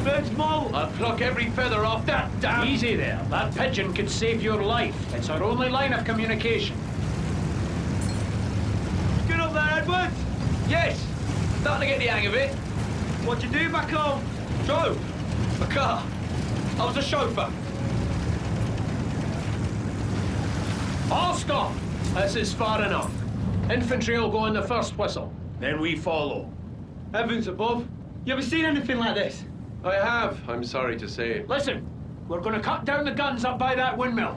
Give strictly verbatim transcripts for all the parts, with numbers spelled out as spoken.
bird's maul. I'll pluck every feather off that damn... Easy there. That pigeon could save your life. It's our only line of communication. Get up there, Edwards. Yes! Starting to get the hang of it. What'd you do back home? Drove. A car. I was a chauffeur. All stop! This is far enough. Infantry will go on the first whistle. Then we follow. Heavens above. You ever seen anything like this? I have, I'm sorry to say. Listen, we're going to cut down the guns up by that windmill.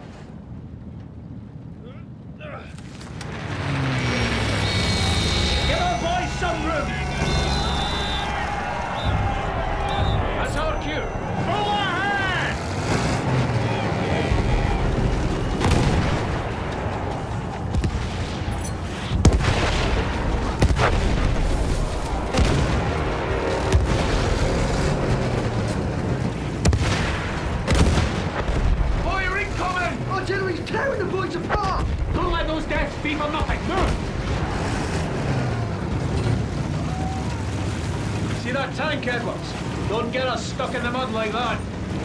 Give our boys some room. That's our cue. Full ahead! Fire incoming! Artillery's tearing the boys apart! Don't let those deaths be for nothing. Move! See that tank, Edwards? Don't get us stuck in the mud like that.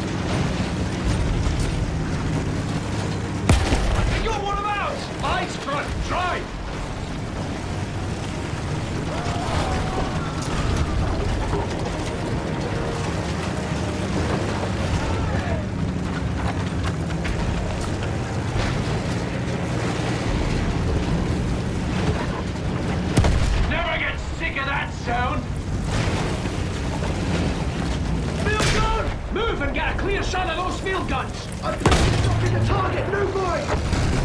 You got one of ours! Eyes front, drive! Never get sick of that sound! Field gun! Move and get a clear shot of those field guns! I'm stopping the target, no boy!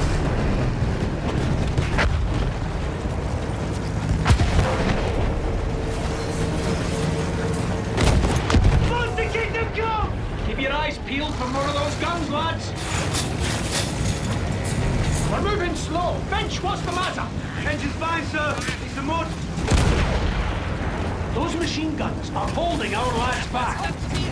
Keep your eyes peeled for more of those guns, lads. We're moving slow. Finch, what's the matter? Engine's fine, sir. It's the mud. Those machine guns are holding our lads back.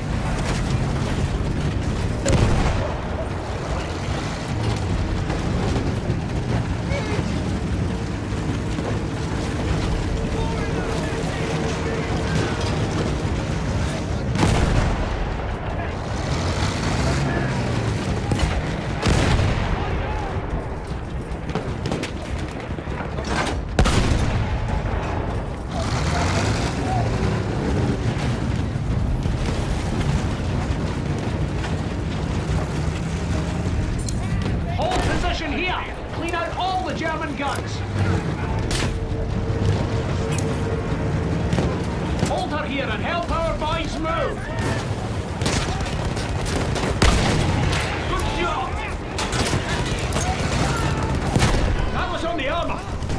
Here! Clean out all the German guns! Hold her here and help our boys move! Good job! That was on the armor!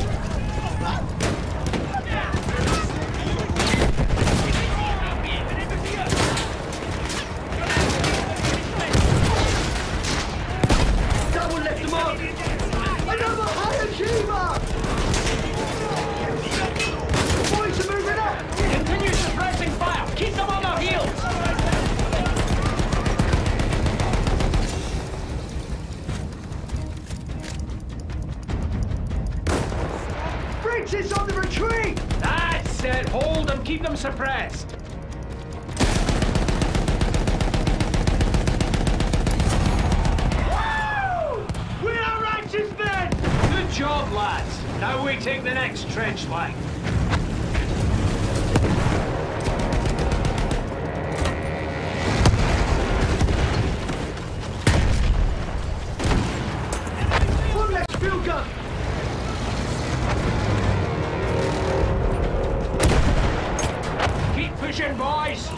Is on the retreat! That's it! Hold them, keep them suppressed! Woo! We are righteous men! Good job, lads! Now we take the next trench line. One less field gun! Pushing, boys!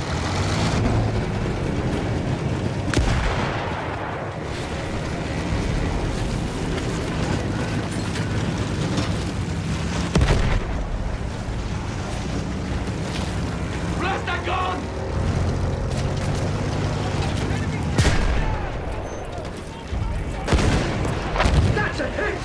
Blast that gun! That's a hit!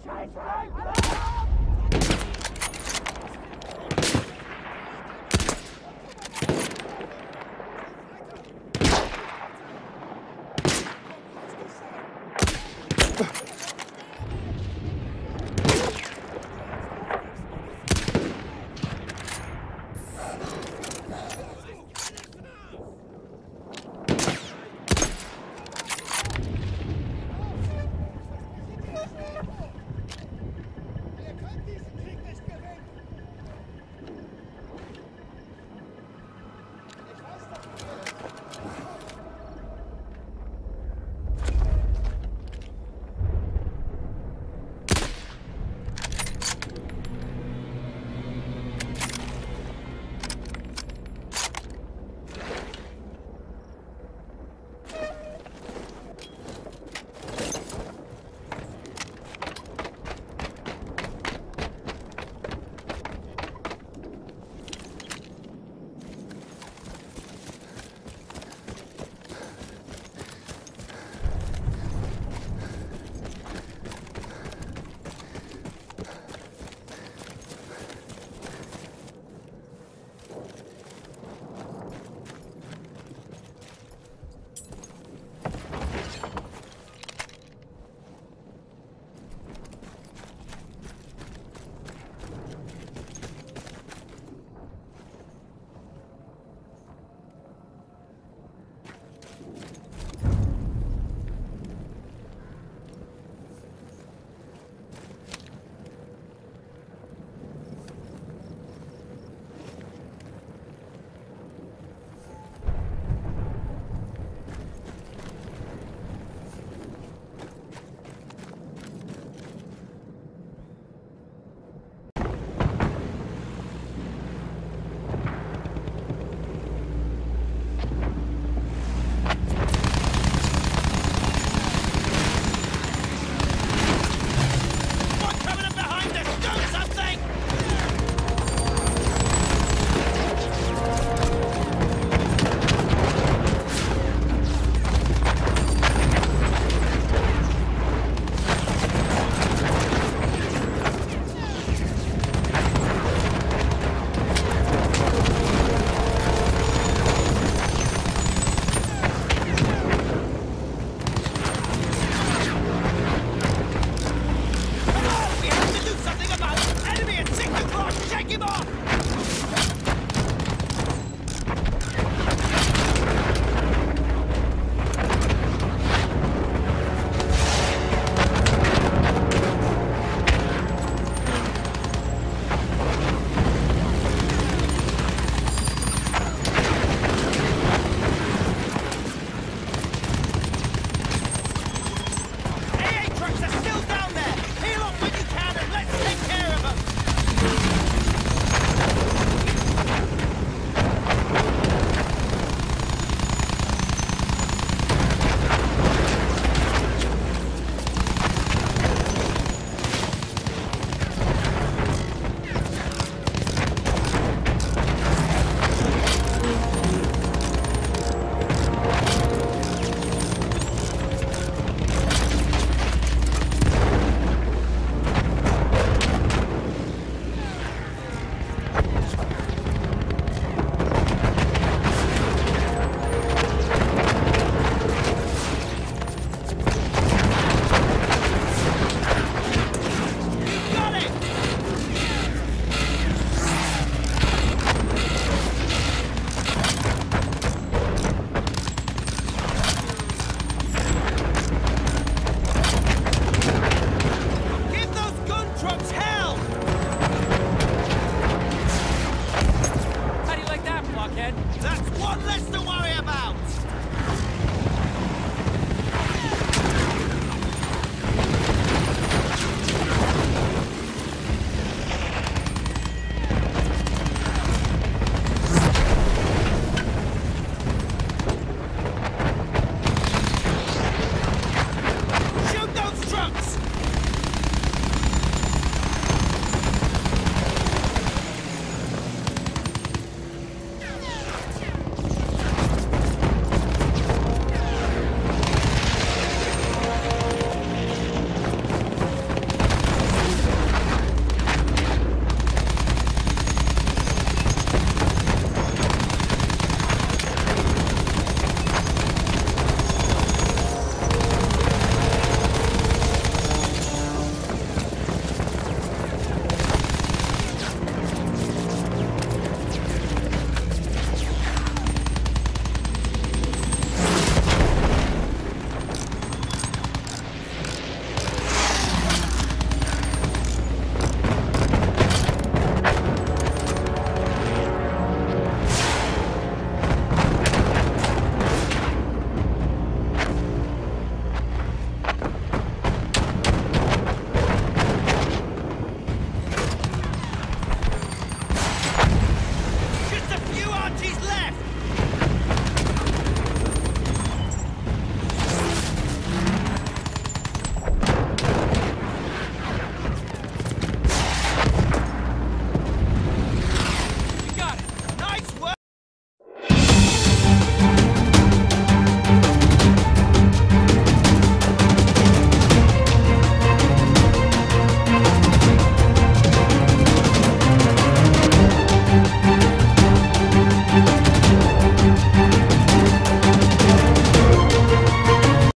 Ugh.